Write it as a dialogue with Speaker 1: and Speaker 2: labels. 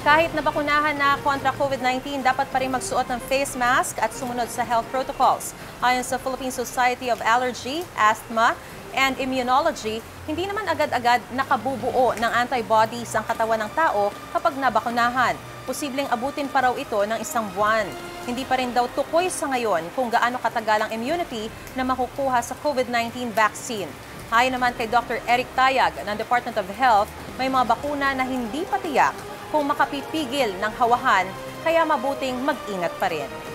Speaker 1: Kahit nabakunahan na kontra COVID-19, dapat pa rin magsuot ng face mask at sumunod sa health protocols. Ayon sa Philippine Society of Allergy, Asthma, and Immunology, hindi naman agad-agad nakabubuo ng antibodies ang katawan ng tao kapag nabakunahan. Posibleng abutin pa raw ito ng 1 buwan. Hindi pa rin daw tukoy sa ngayon kung gaano katagal ang immunity na makukuha sa COVID-19 vaccine. Ayon naman kay Dr. Eric Tayag ng Department of Health, may mga bakuna na hindi patiyak kung makapipigil ng hawahan, kaya mabuting mag-ingat pa rin.